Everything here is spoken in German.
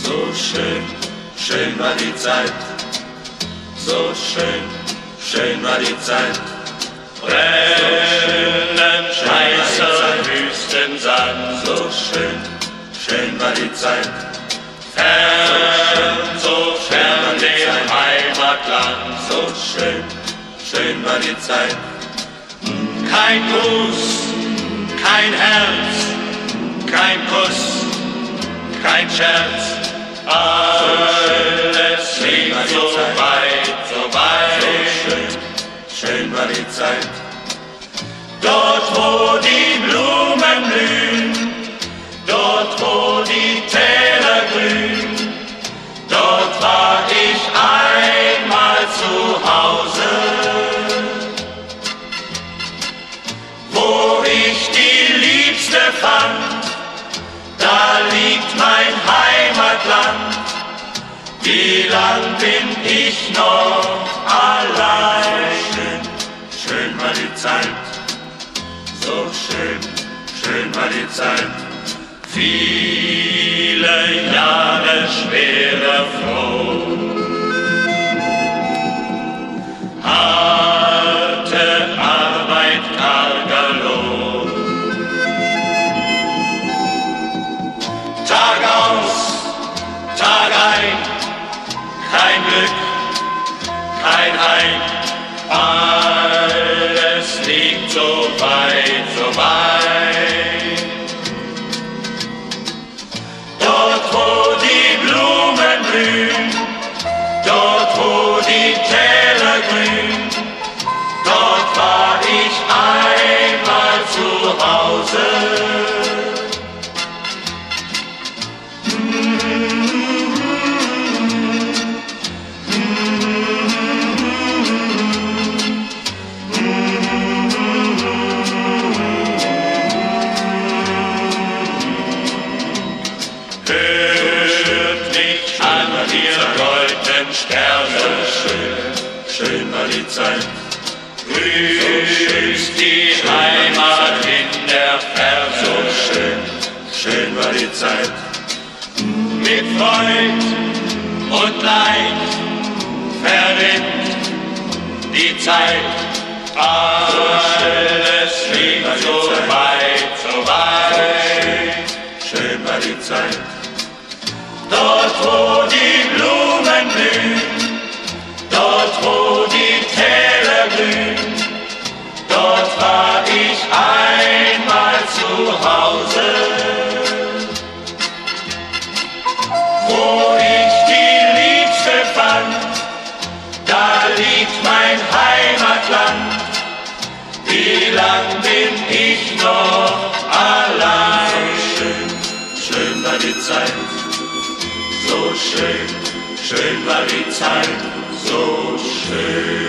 So schön, schön war die Zeit, so schön, schön war die Zeit. Brennend heißer Wüstensand, so schön, schön war die Zeit. Fern, so fern dem Heimatland, so schön, schön war die Zeit. Kein Gruß, kein Herz, kein Kuss, kein Scherz, alles liegt so weit, so weit. So schön, schön war die Zeit. Dort, wo die Blumen blühen, dort, wo die Täler grün, dort war ich einmal zu Hause. Wo ich die Liebste fand, da liegt mein Heimatland. Wie lang bin ich noch allein? So schön, schön war die Zeit. So schön, schön war die Zeit. Viele Jahre schwerer Froh. Harte Arbeit, karger Lohn. Tag aus, Tag ein, kein Glück, kein Heim. Alles liegt so weit, so weit. Dort, wo die Blumen blühen, dort, wo die Täler grün, dort war ich einmal zu Hause. Hört mich an, ihr goldenen Sterne. So schön, schön war die Zeit. Grüßt die Heimat in der Ferne. So schön, schön war die Zeit. Mit Freud und Leid verrinnt die Zeit. Alles liegt so weit, so weit. Schön war die Zeit. Dort, wo die Blumen blühen, dort, wo die Täler grün, dort war ich einmal zu Hause. Wo ich die Liebste fand, da liegt mein Heimatland. Wie lang bin ich noch allein? So schön, schön war die Zeit. So schön, schön war die Zeit. So schön.